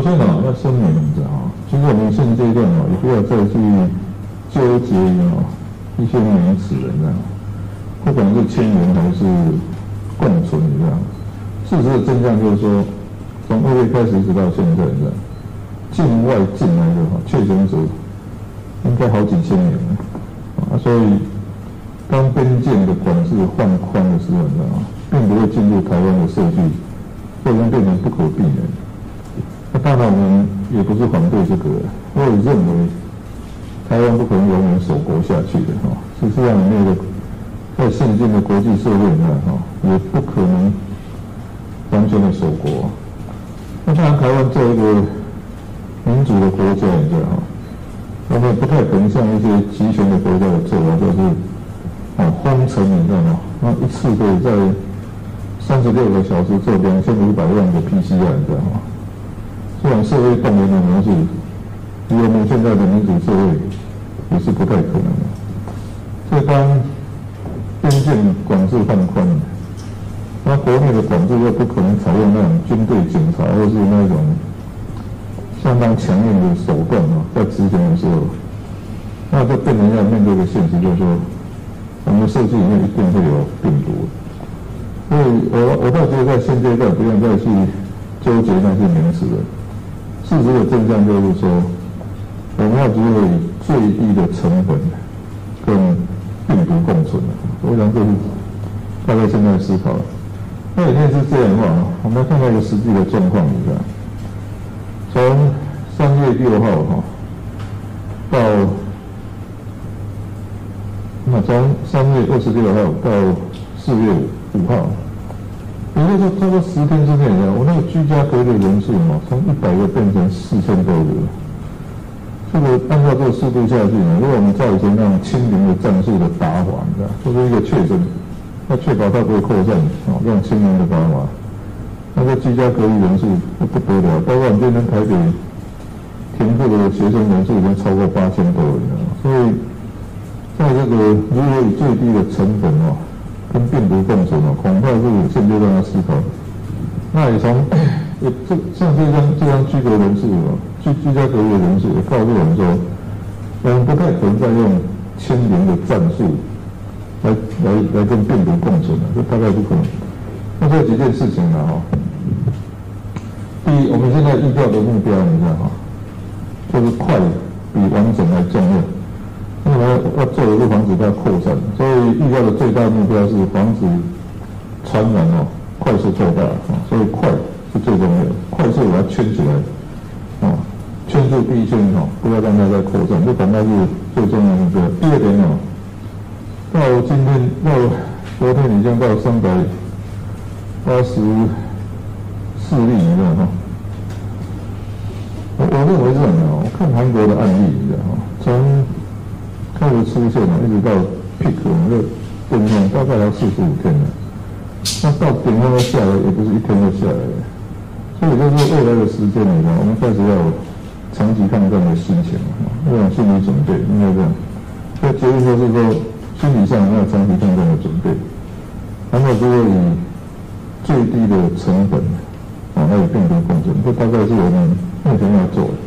先要声明一下其实我们现阶段也不要再去纠结一些名词了，不管是牵连还是共存这样。事实的真相就是说，从2月开始一直到现在境外进来的确诊者应该好几千人了所以当边境的管制放宽的时候并不会进入台湾的社区，这已经变成不可避免。那当然我们也不是反对这个，我也认为台湾不可能永远守国下去的事实上那个在现今的国际社会也不可能完全的守国。那当然台湾作为一个民主的国家，你知道我们不太可能像一些集权的国家的做法，就是封城，你知道吗？那一次可以在36个小时做2500万个 PCR， 你知道吗？这种社会动员的模式，以我们现在的民主社会也是不太可能的。所以当边境管制放宽，那国内的管制又不可能采用那种军队、警察或是那种相当强硬的手段在执行的时候，那就变成要面对的现实，就是说，我们社区里面一定会有病毒。所以我倒觉得在现阶段不用再去纠结那些名词了。事实的真相就是说，我们要如何以最低的成本跟病毒共存我想这是大概现在思考了。那一定是这样的话我们来看到一个实际的状况，你看，从3月6号到从3月26号到4月5号，也就是说，差不多10天之内我那个居家隔离的人数从100个变成4000多个。这个按照这个速度下去如果我们照以前那种清零的战术的打法，就是一个确诊，要确保它不会扩散这种清零的打法，那个居家隔离人数不得了，包括我们今天台北停课的学生人数已经超过8000多人了。所以在这个如何以最低的成本跟病毒共存恐怕是现阶段要思考。那也从像这张居隔人数居家隔离的人数也告诉我们说，我们不太可能再用清零的战术来跟病毒共存这大概不可能。那这几件事情第一，我们现在预料的目标你知道就是快比完整还重要。因为要做的是防止它扩散，所以预料的最大目标是防止传染快速扩大所以快是最重要的，快速把它圈起来圈住第一圈不要让它再扩散，这恐怕是最重要的目标。第二点到今天到昨天已经到384例，你知道我认为是我看韩国的案例，你知道从开始出现一直到 peak 我们的巅峰大概要45天了，那到顶峰要下来也不是一天就下来了，所以就是未来的时间我们开始要有长期抗战的心情那种心理准备应该这样。所以结论就是说，心理上要有长期抗战的准备，然后如果以最低的成本来与病毒共存，这大概是我们目前要做的。